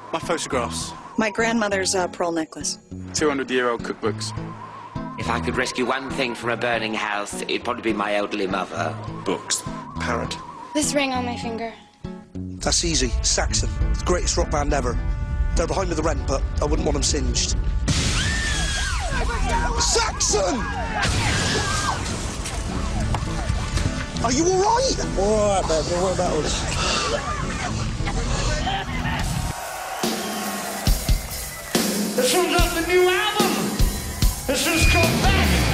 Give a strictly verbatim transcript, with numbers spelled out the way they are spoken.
My photographs. My grandmother's uh, pearl necklace. two hundred year old cookbooks. If I could rescue one thing from a burning house, it'd probably be my elderly mother. Books. Parrot. This ring on my finger. That's easy. Saxon. The greatest rock band ever. They're behind with the rent, but I wouldn't want them singed. Saxon! Are you all right? All right, babe. Don't worry about us. This one's off the new album. This one's called Back.